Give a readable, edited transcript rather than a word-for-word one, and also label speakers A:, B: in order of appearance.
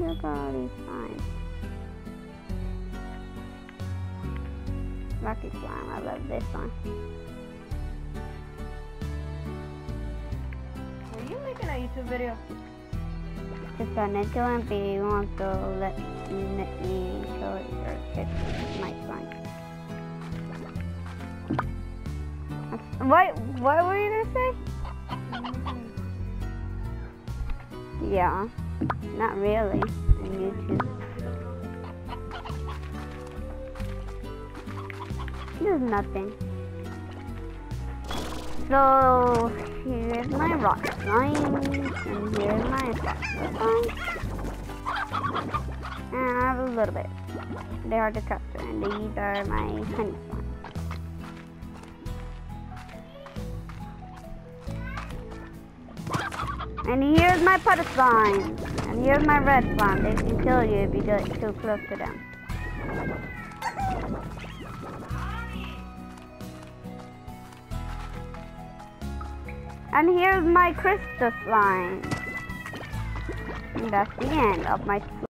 A: Look at all these slimes. Rocky slime, I love this one.
B: Were you making a YouTube video?
A: Just starting to and if you want to let me show your trick my slime. What were you gonna say? Yeah, not really on YouTube. There's nothing. So here's my rock slime, and here's my rock slime. And I have a little bit. They are the capture, and these are my honey slime. And here's my putter slime. And here's my red slime. They can kill you if you get too close to them. And here's my crystal slime. And that's the end of my